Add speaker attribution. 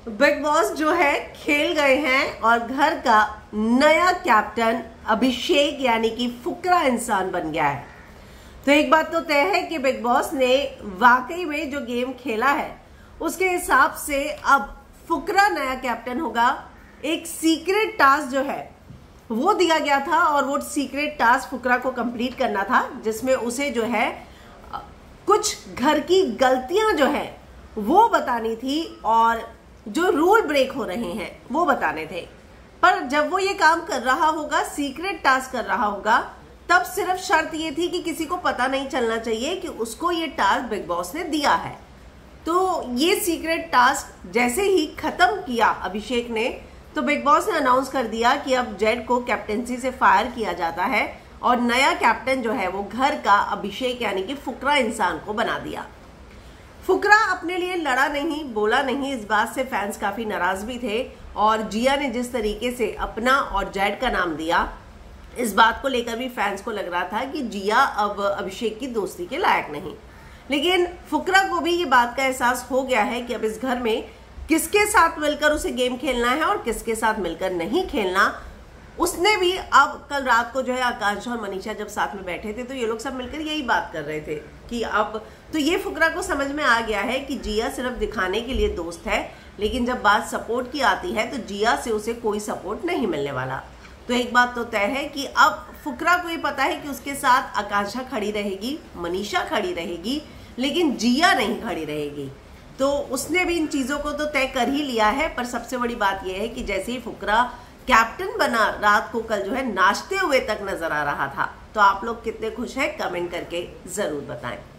Speaker 1: Big boss जो है खेल गए हैं और घर का नया कैप्टन अभिषेक यानी कि फुकरा इंसान बन गया है। तो एक बात तो तय है कि बिग बॉस ने वाकई में जो गेम खेला है उसके हिसाब से अब फुकरा नया कैप्टन होगा। एक सीक्रेट टास्क जो है वो दिया गया था और वो सीक्रेट टास्क फुकरा को कंप्लीट करना था, जिसमें उसे जो है कुछ घर की गलतियां जो है वो बतानी थी और जो रूल ब्रेक हो रहे हैं वो बताने थे। पर जब वो ये काम कर रहा होगा, सीक्रेट टास्क कर रहा होगा, तब सिर्फ शर्त ये थी कि किसी को पता नहीं चलना चाहिए कि उसको ये टास्क बिग बॉस ने दिया है। तो ये सीक्रेट टास्क जैसे ही खत्म किया अभिषेक ने, तो बिग बॉस ने अनाउंस कर दिया कि अब जेड को कैप्टेंसी से फायर किया जाता है और नया कैप्टन जो है वो घर का अभिषेक यानी कि फुकरा इंसान को बना दिया। फुकरा अपने लिए लड़ा नहीं, बोला नहीं, इस बात से फैंस काफी नाराज भी थे और जिया ने जिस तरीके से अपना और जेड का नाम दिया, इस बात को लेकर भी फैंस को लग रहा था कि जिया अब अभिषेक की दोस्ती के लायक नहीं। लेकिन फुकरा को भी ये बात का एहसास हो गया है कि अब इस घर में किसके साथ मिलकर उसे गेम खेलना है और किसके साथ मिलकर नहीं खेलना। उसने भी अब कल रात को जो है आकांक्षा और मनीषा जब साथ में बैठे थे तो ये लोग सब मिलकर यही बात कर रहे थे कि अब तो ये फुकरा को समझ में आ गया है कि जिया सिर्फ दिखाने के लिए दोस्त है, लेकिन जब बात सपोर्ट की आती है तो जिया से उसे कोई सपोर्ट नहीं मिलने वाला। तो एक बात तो तय है कि अब फुकरा को ये पता है कि उसके साथ आकांक्षा खड़ी रहेगी, मनीषा खड़ी रहेगी, लेकिन जिया नहीं खड़ी रहेगी। तो उसने भी इन चीजों को तो तय कर ही लिया है। पर सबसे बड़ी बात यह है कि जैसे ही फुकरा कैप्टन बना, रात को कल जो है नाचते हुए तक नजर आ रहा था। तो आप लोग कितने खुश हैं कमेंट करके जरूर बताएं।